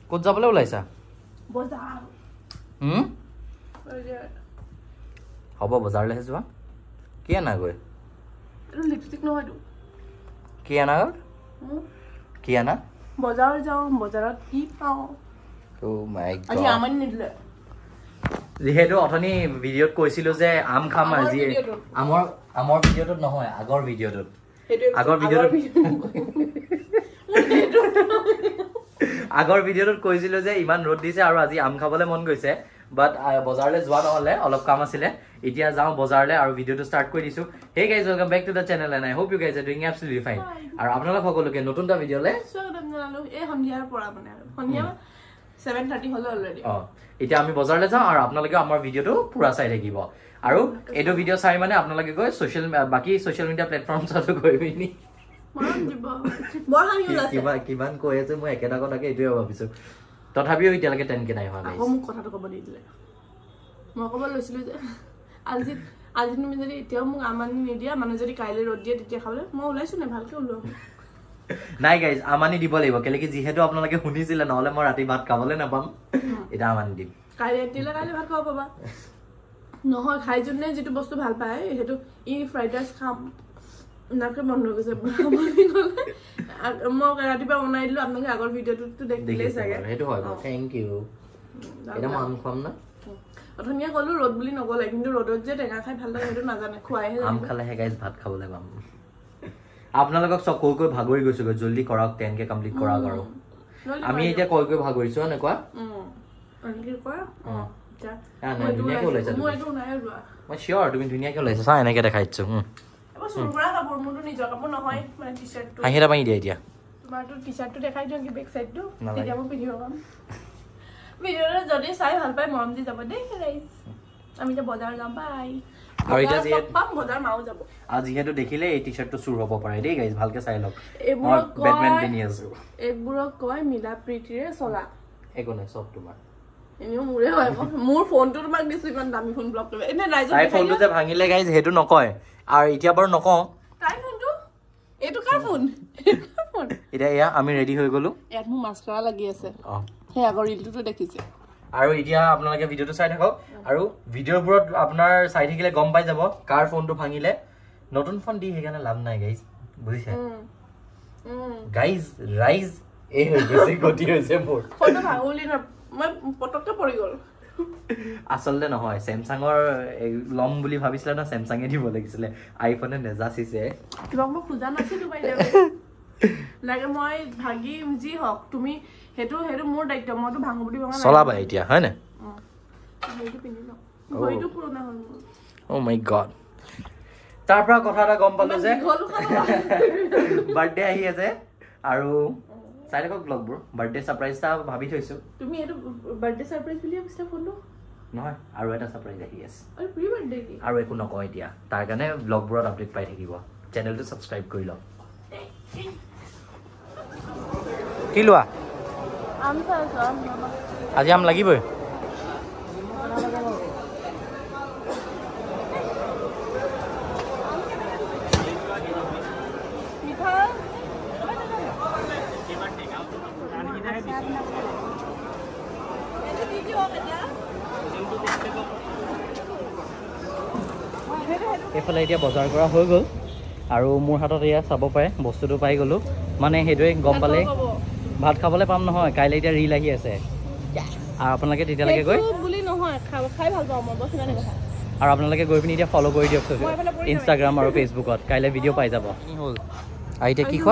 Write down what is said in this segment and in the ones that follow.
ক'ত যাবলৈ ওলাইছা বজাৰ হ'ব বজাৰলৈহে যোৱা কি আনা গৈ এইটো লিপষ্টিক নহয়তো কি আনা কি আনা বজাৰ যাওঁ বজাৰত কি পাওঁ ও মাই গড আজি আমনি নিদিলে যিহেতু অথনি ভিডিঅ'ত কৈছিলো যে আম খাম আজি আমাৰ ভিডিঅ'টোত নহয় আগৰ ভিডিঅ'টোত আগৰ ভিডিঅ'টোত কৈছিলো যে ইমান ৰ'দ দিছে আৰু আজি আম খাবলৈ মন গৈছে বাট বজাৰলৈ যোৱা নহলে অলপ কাম আছিলে এতিয়া যাওঁ বজাৰলৈ আৰু ভিডিঅ'টো ষ্টাৰ্ট কৰি দিছো hey guys welcome back to the channel and I hope you guys are doing absolutely fine আৰু আপোনালোক সকলোকে নতুন এটা ভিডিঅ'লৈ স্বাগতম জনালো এই সন্ধিয়াৰ পৰা মানে সন্ধিয়া 7:30 হল অলৰেডি এতিয়া আমি বজাৰলৈ যাওঁ আৰু আপোনালোকে আমাৰ ভিডিঅ'টো পুৰা চাই থাকিব আৰু এইটো ভিডিঅ' চাই মানে আপোনালোকে গৈ বাকি ছ'চিয়েল মিডিয়া প্লেটফৰ্মছতো গৈ পিনি কিমান কৈ আছে মই একেটা কথাকে এইটোৱে ভাবিছো তথাপিও এতিয়ালৈকে 10K নাই হোৱা আকৌ মোক কথাটো ক'ব নিদিলে মই ক'ব লৈছিলো যে আজি তুমি যদি এতিয়াও মোক আমানি নিদিয়া মানে যদি কাইলৈ ৰ'দ দিয়ে তেতিয়া খাবলৈ মই ওলাইছো নে ভালকে ওলোৱা নাই গাইজ আমানি দিব লাগিব কেলে কি যিহেতু আপোনালোকে শুনিছিলে নহলে মই ৰাতি ভাত খাবলৈ নাপাম এটা আমানি দিম কাইলৈ ভাত খাব পাবা নহয় খাই যোনে যিটো বস্তু ভাল পায় সেইটো ফ্ৰাইড ৰাইচ খাম নাকে বন্ধ হৈ গৈছে মই ৰাতিপুৱা বনাই দিলো আপোনালোকে আগৰ ভিডিঅ'টো দেখিলেই চাগে সেইটো হয় থেংক ইউ এটা মান খাম না অথনিয়ে ক'লো ৰ'দ বুলি নগ'লে কিন্তু ৰ'দত যে টেঙা খাই ভাল লাগে সেইটো নাজানে খুৱাইহে আম খালেহে গাইজ ভাত খাবলৈ পাম আপোনালোকক চব কৈ ভাগৰি গৈছো জলদি কৰক 10K কমপ্লিট কৰক আৰু আমি এতিয়া কৈ ভাগৰিছো এনেকুৱা মই চিয়ৰ তুমি ধুনীয়াকে ওলাইছা চা এনেকে দেখাইছো হাঁহি এটা মাৰি দিয়া এতিয়া তোমাৰটো টি-চাৰ্টটো দেখাই দিওঁ কি বেক চাইডটো তেতিয়া মই পিন্ধিব পাম ভিডিঅ'টো যদি চাই ভাল পাই মৰম দি যাব দেই গাইজ আমি এতিয়া বজাৰ যাম বাই আৰু এতিয়া বজাৰ মাও যাব আৰু যিহেতু দেখিলে এই টি-চাৰ্টটো চুৰ হ'ব পাৰে দেই গাইজ ভালকে চাই লওক মই বেটমেন পিন্ধি আছো এইবোৰক কয় মিলা প্ৰীতিৰে চলা একো নাই চব তোমাৰ এনেও মোৰে হয় মোৰ ফোনটো তোমাক দিছো ইমান দামী ফোন ব্লক কৰিব এনে নাই তাই ফোনটো যে ভাঙিলে গাইজ সেইটো নকয় আৰু এতিয়া বাৰু নকওঁ তাই ফোনটো এইটো কাৰ ফোন এতিয়া এয়া আমি ৰেডি হৈ গলো ইয়াত মোৰ মাস্কাৰা লাগি আছে সেই আগৰ ৰিলটোতো দেখিছে আৰু এতিয়া আপোনালোকে ভিডিঅ'টো চাই থাকক আৰু ভিডিঅ'বোৰত আপোনাৰ চাই থাকিলে গম পাই যাব কাৰ ফোনটো ভাঙিলে নতুন ফোন দি সেইকাৰণে লাভ নাই গাইজ বুজিছে গাইজ ৰাইজ এই হৈ গৈছে গতি হৈছে মোৰ ফোনটো ভাঙুলি না মই পটককে পৰি গ'ল আচলতে নহয় চেমচাঙৰ লম বুলি ভাবিছিলে না চেমচাঙে দিব লাগিছিলে আইফোনে নেজাচিছে তোমাক মই খোজা নাছিলো বাইদেউ লাগে মই ভাগি যি হওক তুমি সেইটো মোৰ দায়িত্ব মইতো ভাঙো বুলি ভাঙা চলাবা এতিয়া হয় না সেইটো পিন্ধি লওঁ ভৰিটো পুৰণা হ'ল ও মাই গড তাৰ পৰা কথা এটা গম পালো যে বাৰ্থডে আহি আছে আৰু চাই থাকক ব্লগবোৰ বাৰ্থডে সাৰপ্ৰাইজ এটা ভাবি থৈছো তুমি এইটো বাৰ্থডে সাৰপ্ৰাইজ বুলি ভাবিছা ফোনটো নহয় আৰু এটা সাৰপ্ৰাইজ আহি আছে আৰু প্ৰি বাৰ্থডে কি আৰু একো নকওঁ এতিয়া তাৰ কাৰণে ব্লগবোৰত আপডেট পাই থাকিব চেনেলটো সাবস্ক্ৰাইব কৰি লওক কি লোৱা আম চাইছো আজি আম লাগিবই এইফালে এতিয়া বজাৰ কৰা হৈ গ'ল আৰু মোৰ হাতত এয়া চাব পাৰে বস্তুটো পাই গ'লো মানে সেইটোৱে গম পালে ভাত খাবলৈ পাম নহয় কাইলৈ এতিয়া ৰিল আহি আছে আৰু আপোনালোকে তেতিয়ালৈকে গৈ বুলি নহয় খাই ভাল পাওঁ মই বস ইমানে কথা আৰু আপোনালোকে গৈ পিনি এতিয়া ফ'ল' কৰি দিয়ক ইনষ্টাগ্ৰাম আৰু ফেচবুকত কাইলৈ ভিডিঅ' পাই যাব কি হ'ল আৰু এতিয়া কি খোৱা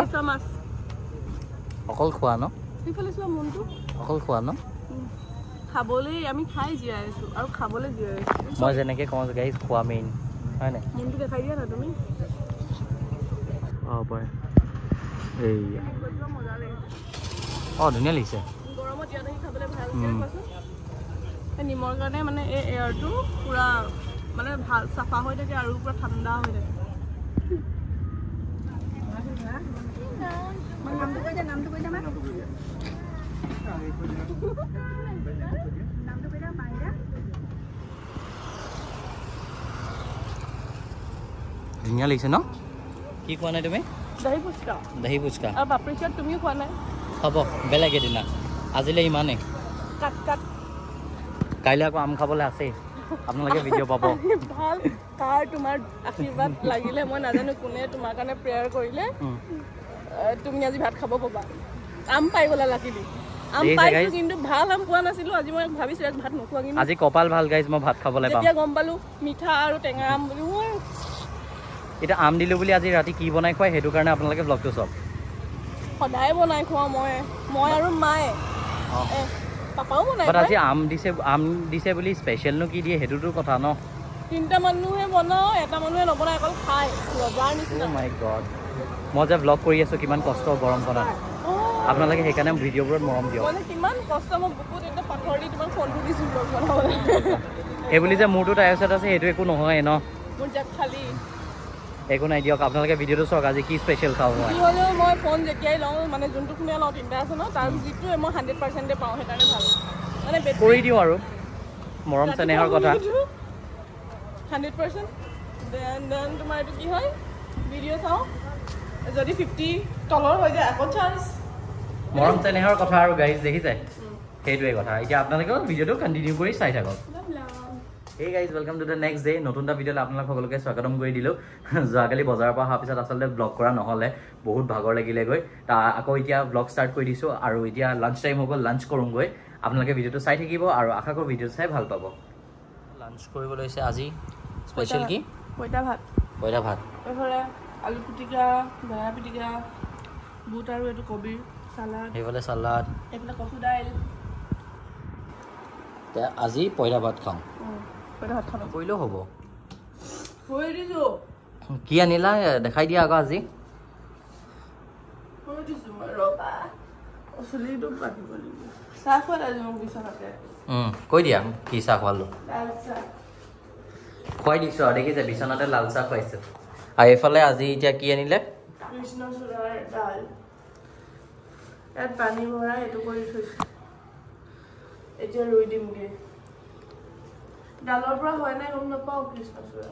অকল খোৱা ন অকল খোৱা ন খাবলৈ আমি খাই জীয়াই আছো আৰু খাবলৈ জীয়াই আছো মই যেনেকৈ কওঁ গাইজ খোৱা মেইন হয় নাই মনটো দেখাই দিয়া না তুমি এইয়া ধুনীয়া লাগিছে গৰমত ইয়াত আহি খাবলৈ ভাল কোৱাচোন নিমৰ কাৰণে মানে এই এয়াৰটো পুৰা মানে ভাল চাফা হৈ থাকে আৰু পুৰা ঠাণ্ডা হৈ থাকে নামটো কৈ দিয়া ধুনীয়া লাগিছে ন কি খোৱা নাই তুমি দহি ফুচকা দহি ফুচকা আৰু পাপৰি চাট তুমিও খোৱা নাই হ'ব বেলেগ এদিনা আজিলে ইমানে কাট কাট কাইলে আকৌ আম খাবলৈ আছে আপোনালোকে ভিডিঅ' পাব ভাল কাৰ তোমাৰ আশীৰ্বাদ লাগিলে মই নাজানো কোনে তোমাৰ কাৰণে প্ৰেয়াৰ কৰিলে তুমি আজি ভাত খাব পাবা আম পাই গলা লাকিলি আম পাইছো কিন্তু ভাল আম পোৱা নাছিলো আজি মই ভাবিছো এক ভাত নোখোৱা কিন্তু আজি কপাল ভাল গাইজ মই ভাত খাবলৈ পাম এতিয়া গম পালো মিঠা আৰু টেঙা আম বুলি এটা আম দিলো বুলি আজি ৰাতি কি বনাই খুৱাই হেতু কাৰণে আপোনালোকে ব্লগটো চাওক সদায় বনাই খোৱা মই আৰু মায়ে পাপাও বনাই বাট আজি আম দিছে বুলি স্পেচিয়েল নো কি দিয়ে হেতুটো কথা ন তিনটা মানুহে বনাও এটা মানুহে নবনাই অকল খায় ৰজাৰ নিচিনা ও মাই গড মই যে ব্লগ কৰি আছো কিমান কষ্ট গৰমখনত আপোনালোকে সেইকাৰণে ভিডিঅ'বোৰত মৰম দিয়ক মানে কিমান কষ্ট মই বুকুত এটা পাথৰ দি তোমাৰ ফোনটো দিছো ব্লগ বনাবলৈ এই বুলি যে মোৰটো টায়াৰছত আছে সেইটো একো নহয় ন মোৰ জাক খালি একো নাই দিয়ক আপোনালোকে ভিডিঅ'টো চাওক আজি কি স্পেচিয়েল খাওঁ মই কি হ'লেও মই ফোন যেতিয়াই লওঁ মানে যোনটো ফোনে লওঁ তিনিটা আছে ন তাৰ যিটো মই 100% পাওঁ সেইকাৰণে ভাল মানে কৰি দিওঁ আৰু মৰম চেনেহৰ কথা 100% দেন তোমাৰ এইটো কি হয় ভিডিঅ' চাওঁ যদি 50 তলৰ হৈ যায় আকৌ চান্স মৰম চেনেহৰ কথা আৰু গাইজ দেখিছে সেইটোৱে কথা এতিয়া আপোনালোকে ভিডিঅ'টো কণ্টিনিউ কৰি চাই থাকক Hey guys, welcome to the next day. নতুন এটা ভিডিঅ'ত আপোনালোক সকলোকে স্বাগতম কৰি দিলো যোৱাকালি বজাৰৰ পৰা অহাৰ পিছত আচলতে ব্লগ কৰা নহ'লে বহুত ভাগৰ লাগিলে গৈ আকৌ এতিয়া ব্লগ ষ্টাৰ্ট কৰি দিছোঁ আৰু এতিয়া লাঞ্চ টাইম হৈ গ'ল লাঞ্চ কৰোঁগৈ আপোনালোকে ভিডিঅ'টো চাই থাকিব আৰু আশা কৰোঁ ভিডিঅ'টো চাই ভাল পাব লাঞ্চ কৰিব লৈছে আজি স্পেচিয়েল কি পইতা ভাত এইফালে আলু পিটিকা ভেড়া পিটিকা বুট আৰু এইটো কবিৰ চালাড এইফালে চালাড এইফালে কচু দাইল আজি পইতা ভাত খাওঁ পইতা ভাত খাব কৰিলেও হ'ব হৈ দিছোঁ কি আনিলা দেখাই দিয়া আকৌ আজি হৈ দিছোঁ মই ৰবা চুলিটো কাটিব লাগিব চাহ খোৱা আজি মোক বিচনাতে কৈ দিয়া কি চাহ খোৱালো লাল চাহ খুৱাই দিছোঁ আৰু দেখিছে বিচনাতে লাল চাহ খুৱাইছে আৰু এইফালে আজি এতিয়া কি আনিলে কৃষ্ণচূড়াৰ ডাল ইয়াত পানী ভৰাই এইটো কৰি থৈছোঁ এতিয়া ৰুই দিমগৈ ডালৰ পৰা হয় নাই গম নাপাওঁ কৃষ্ণচূড়া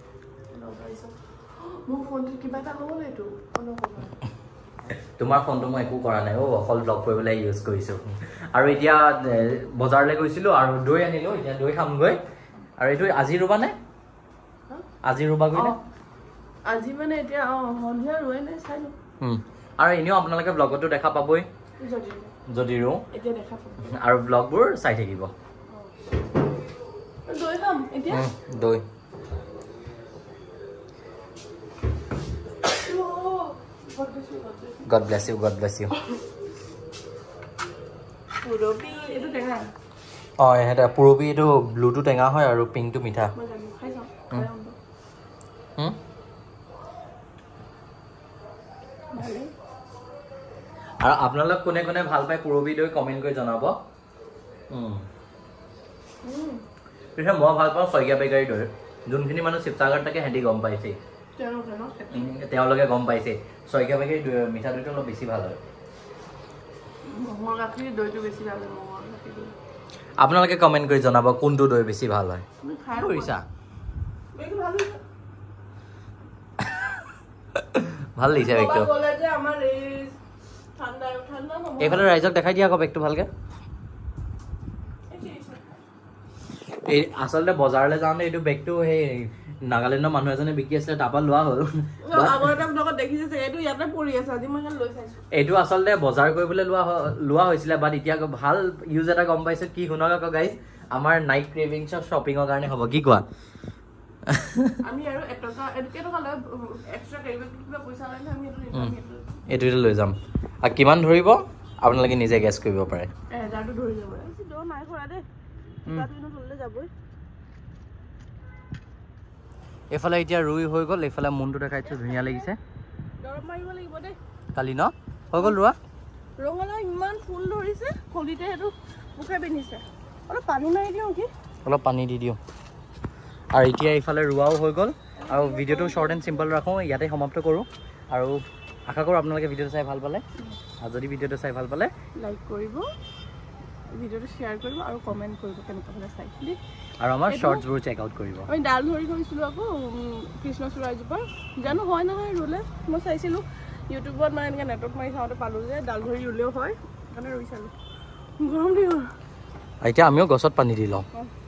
মোৰ ফোনটো কিবা এটা হ'ল এইটো তোমাৰ ফোনটো মই একো কৰা নাই অকল ব্লগ কৰিবলৈ ইউজ কৰিছোঁ আৰু এতিয়া বজাৰলৈ গৈছিলোঁ আৰু দৈ আনিলোঁ এতিয়া দৈ খামগৈ আৰু এইটো আজি ৰুবা নে আজি ৰুবাগৈ নে আজি মানে এতিয়া সন্ধিয়া ৰুৱে নাই চাই লওঁ আৰু এনেও আপোনালোকে ব্লগতো দেখা পাবই যদি ৰুওঁ এতিয়া দেখা পাব আৰু ব্লগবোৰ চাই থাকিব দৈ খাম এতিয়া দৈ God bless you, God bless you. পুৰবি এইটো টেঙা এটা পুৰবি এইটো ব্লুটো টেঙা হয় আৰু পিংকটো মিঠা আৰু আপোনালোক কোনে কোনে ভাল পায় পুৰবি দৈ কমেণ্ট কৰি জনাব পিছে মই ভাল পাওঁ শইকীয়া বেকাৰী দৈ যোনখিনি মানুহ শিৱসাগৰ থাকে সিহঁতি গম পাইছে তেওঁলোকে গম পাইছে শইকীয়া বেকাৰী মিঠা দৈটো অলপ বেছি ভাল হয় আপোনালোকে কমেণ্ট কৰি জনাব কোনটো দৈ বেছি ভাল হয় কৰিছা ভাল লাগিছে বেগটো এইফালে ৰাইজক দেখাই দিয়া আকৌ বেগটো ভালকে এই আচলতে বজাৰলৈ যাওঁতে এইটো বেগটো সেই নাগালেণ্ডৰ মানুহ এজনে বিকি আছিলে তাৰপৰা লোৱা হ'ল এইটো আচলতে বজাৰ কৰিবলৈ লোৱা হৈছিলে বাট এতিয়া ভাল ইউজ এটা গম পাইছো কি শুনক আকৌ গাইজ আমাৰ নাইট ক্ৰেভিংছৰ শ্বপিঙৰ কাৰণে হ'ব কি কোৱা এইটো লৈ যাম আৰু কিমান ধৰিব আপোনালোকে নিজে গেছ কৰিব পাৰে এইফালে এতিয়া ৰুই হৈ গ'ল এইফালে মনটো দেখাইছো ধুনীয়া লাগিছে কালি ন হৈ গ'ল ৰোৱা ৰঙালাও ইমান ফুল ধৰিছে কলিতে সেইটো মুখে পিন্ধিছে অলপ পানী মাৰি দিওঁ কি অলপ পানী দি দিওঁ আৰু এতিয়া এইফালে ৰোৱাও হৈ গ'ল আৰু ভিডিঅ'টো শ্বৰ্ট এণ্ড চিম্পল ৰাখোঁ ইয়াতে সমাপ্ত কৰোঁ আৰু আশা কৰোঁ আপোনালোকে ভিডিঅ'টো চাই ভাল পালে আৰু যদি ভিডিঅ'টো চাই ভাল পালে লাইক কৰিব ভিডিঅ'টো শ্বেয়াৰ কৰিব আৰু কমেণ্ট কৰিব কেনেকুৱা হ'লে চাই দেই আৰু আমাৰ শ্বৰ্টছবোৰ চেক আউট কৰিব আমি ডাল ধৰি থৈছিলোঁ আকৌ কৃষ্ণচূড়া এজোপা জানো হয় নহয় ৰুলে মই চাইছিলোঁ ইউটিউবত মানে এনেকৈ নেটৱৰ্ক মাৰি চাওঁতে পালোঁ যে ডাল ধৰি ৰুলেও হয় সেইকাৰণে ৰুই চালোঁ গৰম দি গ'ল এতিয়া আমিও গছত পানী দি লওঁ